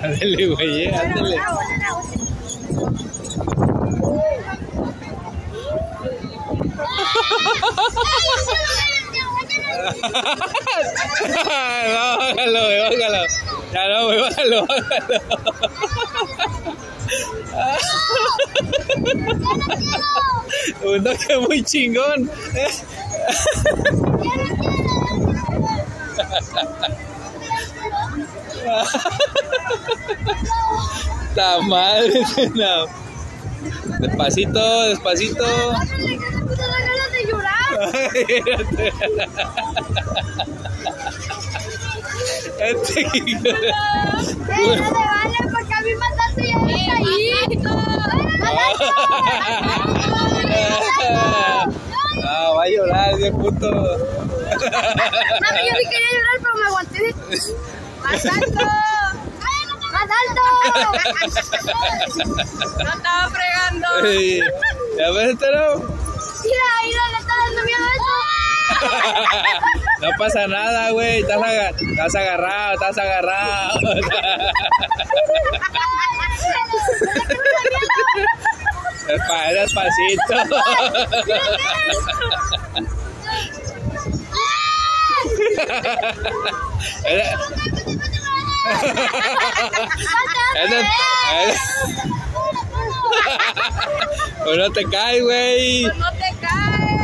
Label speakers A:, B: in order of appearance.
A: Ándale, güey, ándale. Bájalo, güey, bájalo. Ya no, güey, bájalo, bájalo. Un toque muy chingón. La madre, no. Despacito, despacito.
B: Porque a mí mataste y ya está ahí.
A: No, va a llorar ese puto.
B: Mami, yo sí quería llorar, pero me aguanté. ¡Más alto! ¡Más alto! No estaba fregando.
A: ¿Ya ves, Tero?
B: Mira, mira, le está dando miedo eso.
A: No pasa nada, güey. Estás agarrado, estás agarrado. Despacito. Pues no te caes, güey.
B: Pues no te caes.